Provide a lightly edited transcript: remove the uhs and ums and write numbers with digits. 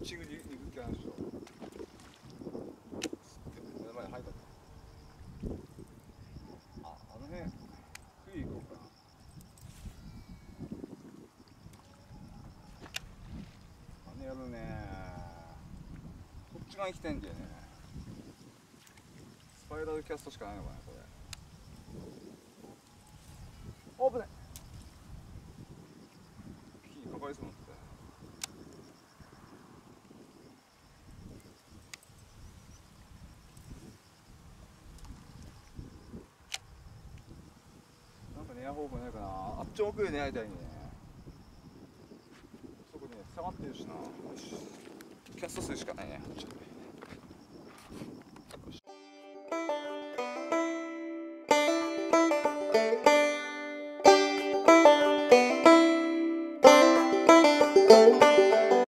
口に行く気あるでしょ。目の前に入った。あの辺冬行こうかな。あのやるね。こっち側に来てんだよね。スパイラルキャストしかないのかなこれ。危ない。木にかかりそうになって。なんか寝屋方法ないかな。あっち奥で寝合いたいね。そこね下がってるしな。よしキャストするしかないね。こっちよし